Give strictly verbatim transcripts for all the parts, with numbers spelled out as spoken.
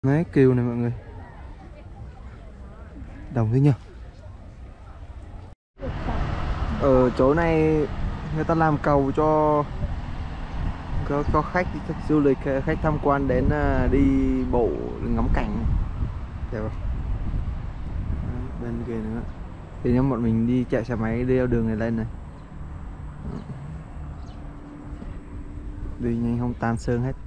Đấy, kiều này mọi người. Đồng thế nhỉ? Ở chỗ này người ta làm cầu cho có, có khách, khách du lịch, khách tham quan đến uh, đi bộ ngắm cảnh. Đẹp không? Bên kia nữa. Thì nếu bọn mình đi chạy xe máy đeo đường này lên này, đi nhanh không tan xương hết.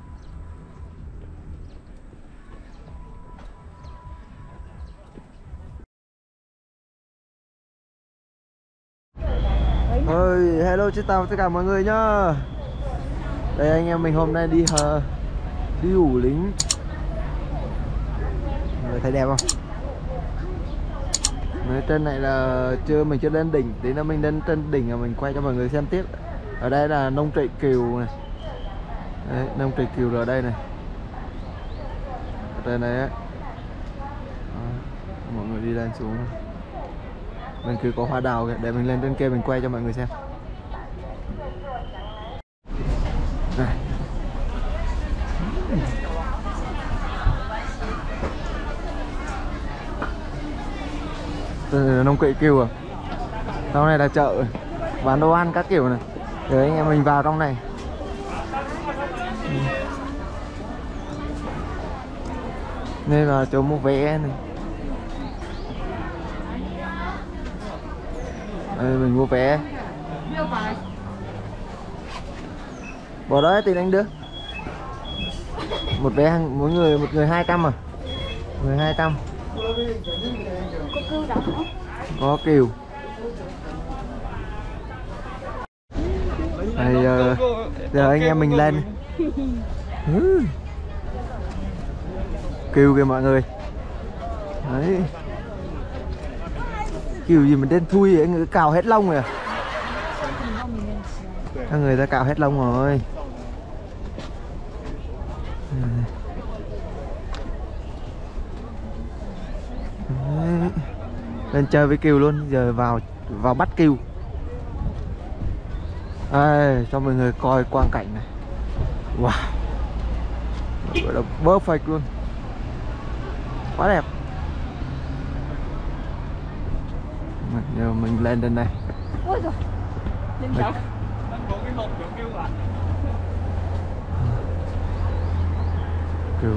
Ôi, hello xin chào tất cả mọi người nhá. Đây anh em mình hôm nay đi hờ đi ủ lính. Mọi người thấy đẹp không? Nói trên này là chưa, mình chưa lên đỉnh, tí nữa mình lên trên đỉnh rồi mình quay cho mọi người xem tiếp. Ở đây là nông trại kiều này. Đấy, nông trại kiều ở đây này. Ở đây này á. Mọi người đi lên xuống này. Bên kia có hoa đào kìa, để mình lên trên kia mình quay cho mọi người xem. Này. Đây là nông cậy kiều à. Trong này là chợ bán đồ ăn các kiểu này. Để anh em mình vào trong này. Nên là chỗ mua vé này. Đây, mình mua vé. Bỏ đó tiền anh đưa. Một vé mỗi người một người hai trăm à? Người hai trăm. Có cừu đó hả? Có kiều. Đây, giờ, giờ anh em mình lên. Kiều kìa mọi người. Đấy. Kiều gì mà đen thui vậy, người cào hết lông rồi à? Các người ta cạo hết lông rồi. Đấy. Lên chơi với kiều luôn, giờ vào vào bắt kiều. Đây, cho mọi người coi quang cảnh này. Wow, gọi là perfect luôn, quá đẹp. Giờ mình lên trên này. Ôi giời, lên đâu? Kiều.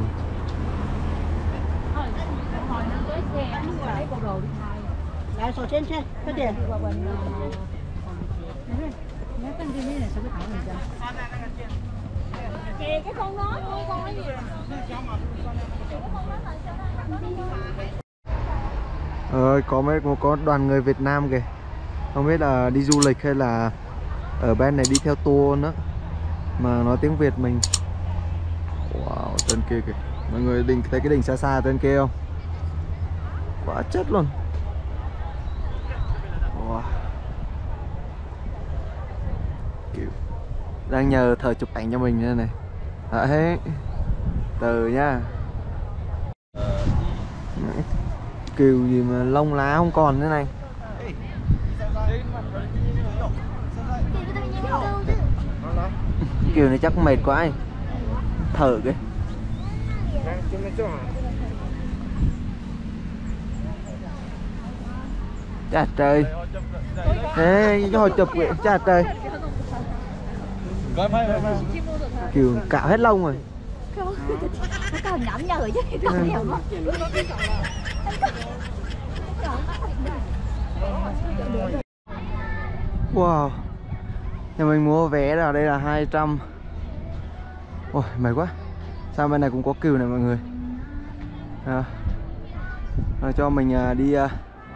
Lại sổ trên trên, có tiền. Kìa cái con đó, con con cái gì? Ờ, có mấy có đoàn người Việt Nam kìa. Không biết là đi du lịch hay là ở bên này đi theo tour nữa mà nói tiếng Việt mình. Wow, trên kia kìa. Mọi người đỉnh, thấy cái đỉnh xa xa trên kia không? Quá chất luôn. Wow. Kiểu đang nhờ thợ chụp ảnh cho mình đây này. Đấy. Từ nhá. Kiều gì mà lông lá không còn thế này. Kiều này chắc mệt quá ấy. Thở kìa. Chà trời. Thế cho hồi chụp kìa, chà trời. Kiều cạo hết lông rồi. Nó còn nhõm nhờ chứ không hiểu không? Wow. Nhà mình mua vé là đây là hai trăm. Ôi mệt quá. Sao bên này cũng có kiều này mọi người. À, à, cho mình à, đi à,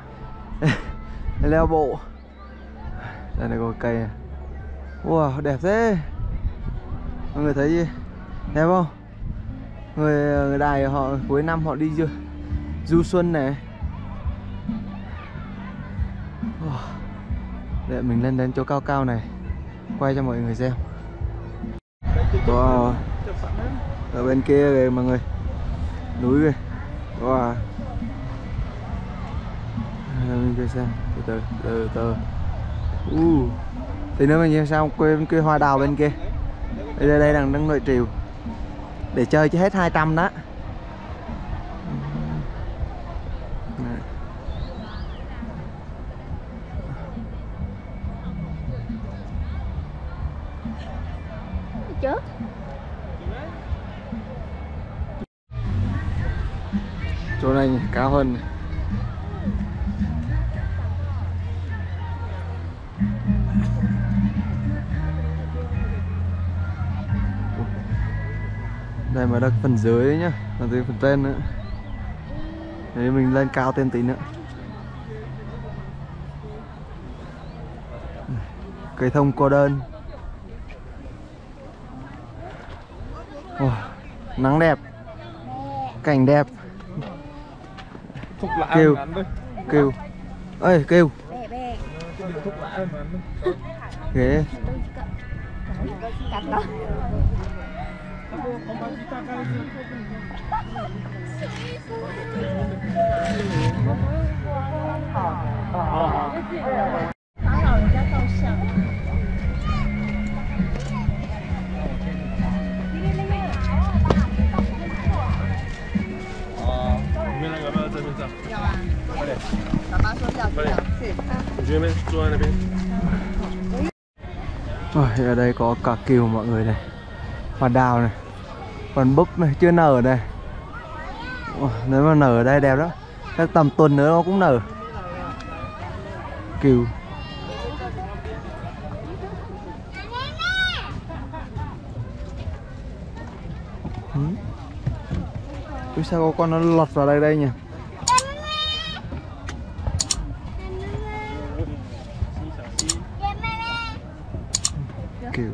leo bộ. Đây này có cây này. Wow đẹp thế. Mọi người thấy gì? Đẹp không? Người, người Đài họ cuối năm họ đi du, du xuân này. Wow. Để mình lên đến chỗ cao cao này quay cho mọi người xem. Wow. Ở bên kia kìa mọi người, núi kìa. Wow. Mình kia xem từ từ từ từ. Uh. Thì nữa mình nhìn sao quê bên kia hoa đào bên kia. Đây đây, đây đang đang nội triều để chơi chứ hết hai trăm đó. chứ. Chỗ này cao hơn này. Đây mà đặt phần dưới đấy nhá, còn dưới phần trên nữa. Đấy mình lên cao thêm tí nữa. Cây thông cô đơn. Wow, nắng đẹp, cảnh đẹp. Kêu, kêu, ơi kêu. Ghê. Rồi, ở đây có cả cừu mọi người này, hoa đào này, còn búp này chưa nở này. Ủa, nếu mà nở ở đây đẹp lắm, chắc tầm tuần nữa nó cũng nở. Cừu. Ừ. Ui, sao có con nó lọt vào đây đây nhỉ? Cừu.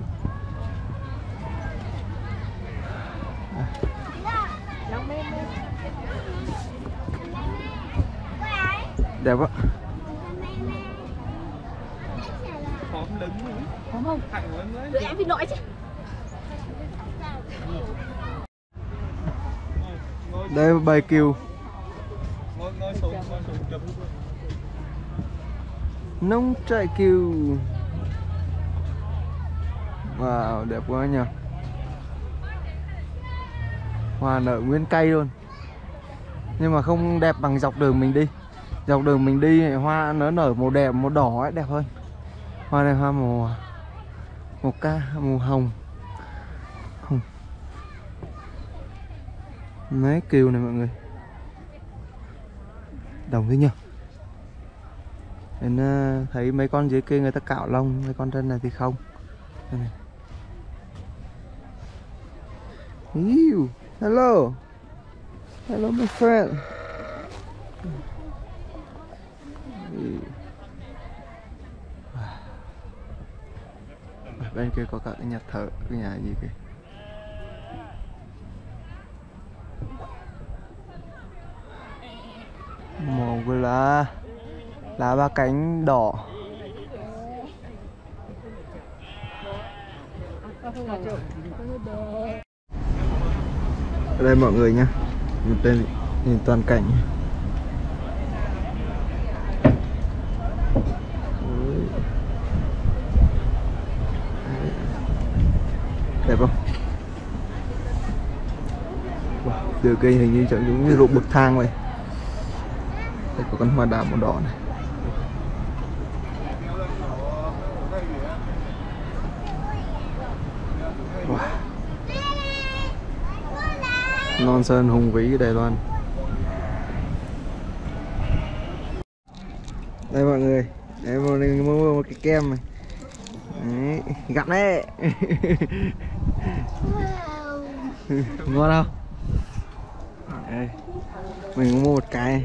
Đẹp quá. Không không? Đứa em bị nội chứ. Đây bầy cừu. Nông trại cừu. Wow, đẹp quá nhỉ. Hoa nở nguyên cây luôn. Nhưng mà không đẹp bằng dọc đường mình đi. Dọc đường mình đi hoa nó nở màu đẹp, màu đỏ ấy đẹp hơn. Hoa này hoa màu màu ca, màu hồng. Hồng. Mấy cừu này mọi người. Đồng thế nhỉ. Nên uh, thấy mấy con dưới kia người ta cạo lông, mấy con trên này thì không. Đây này. Ew, hello. Hello my friend. Bên kia có cả cái nhà thờ, cái nhà gì kìa. Màu của lá, lá ba cánh đỏ. Ở đây mọi người nhá, nhìn tên nhìn toàn cảnh. Đẹp không? Wow, từ cây hình như chẳng giống như ruộng bậc thang vậy. Đây có con hoa đào màu đỏ này. Wow. Non sơn hùng vĩ Đài Loan. Đây mọi người, đây mua mua một cái kem này. Đấy, gặp đấy. Ngon không? Đây, mình cũng mua một cái.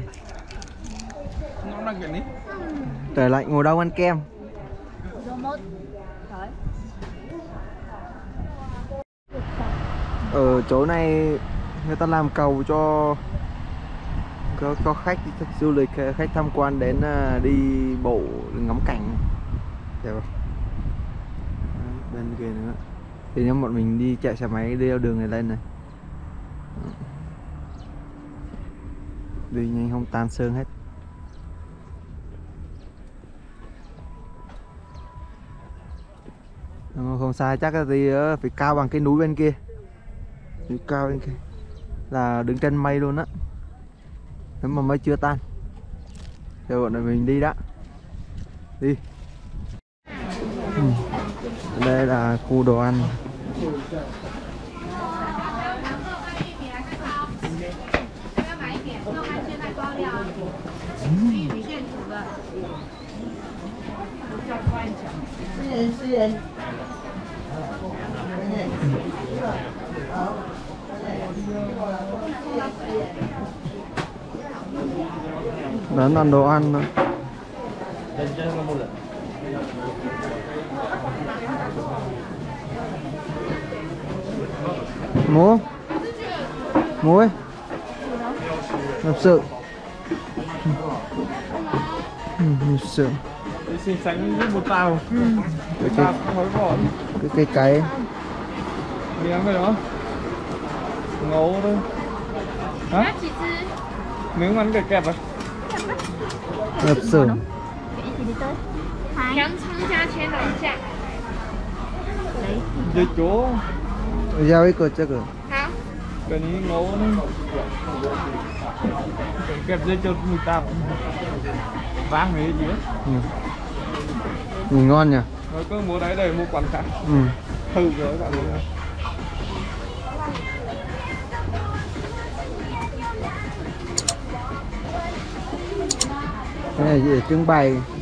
Trời lạnh ngồi đâu ăn kem. Ở chỗ này người ta làm cầu cho có, có khách, khách du lịch, khách tham quan đến đi bộ ngắm cảnh. Đẹp không? Bên kia nữa. Thì nếu bọn mình đi chạy xe máy đi theo đường này lên này. Đi nhanh không tan xương hết. Mà không sai chắc là gì phải cao bằng cái núi bên kia. Núi cao bên kia là đứng trên mây luôn á. Nếu mà mây chưa tan. Giờ bọn mình đi đó. Đi. Ừ. Đây là khu đồ ăn. Đến ăn đồ ăn nữa. Mua mua ấy lập sự ừ, lập sự Đi xin sánh với một tàu. cái Tàu cái không hỏi bọn. cái cây cái Miếng cái đó. Ngấu thôi. Hả? Miếng ăn kẹp kẹp à? lập sự Hai. Dây chỗ. giao cái chắc rồi Cái này ngấu đấy. Kẹp dây chốt mùi tạp. Vang này gì á. ừ. Nhìn ngon nhỉ. Rồi cứ mua đấy đây mua quán khác. Ừ. Thử rồi các bạn ơi. Cái này để trưng bày